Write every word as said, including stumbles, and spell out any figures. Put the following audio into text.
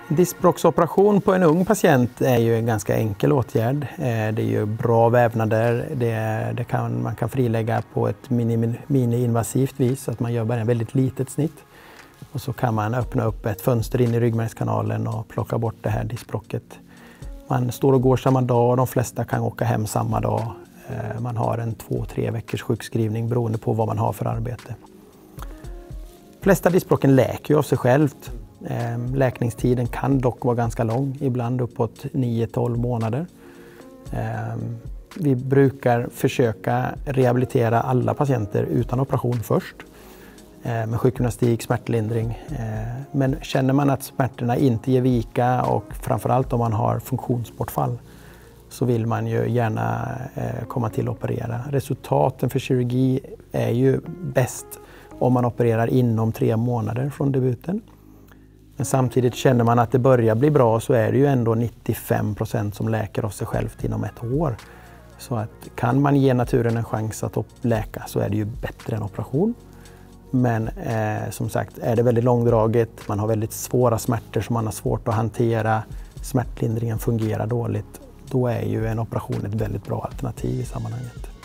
Diskbråcksoperation på en ung patient är ju en ganska enkel åtgärd. Det är ju bra vävnader, det, det kan, man kan frilägga på ett mini-invasivt vis så att man gör bara en väldigt litet snitt. Och så kan man öppna upp ett fönster in i ryggmärgskanalen och plocka bort det här diskbråcket. Man står och går samma dag och de flesta kan åka hem samma dag. Man har en två, tre veckors sjukskrivning beroende på vad man har för arbete. De flesta diskbråcken läker ju av sig självt. Läkningstiden kan dock vara ganska lång, ibland uppåt nio till tolv månader. Vi brukar försöka rehabilitera alla patienter utan operation först. Med sjukgymnastik, smärtlindring. Men känner man att smärtorna inte ger vika och framförallt om man har funktionsbortfall så vill man ju gärna komma till att operera. Resultaten för kirurgi är ju bäst om man opererar inom tre månader från debuten. Men samtidigt känner man att det börjar bli bra så är det ju ändå nittiofem procent som läker av sig självt inom ett år. Så att kan man ge naturen en chans att läka så är det ju bättre än operation. Men eh, som sagt, är det väldigt långdraget, man har väldigt svåra smärtor som man har svårt att hantera, smärtlindringen fungerar dåligt, då är ju en operation ett väldigt bra alternativ i sammanhanget.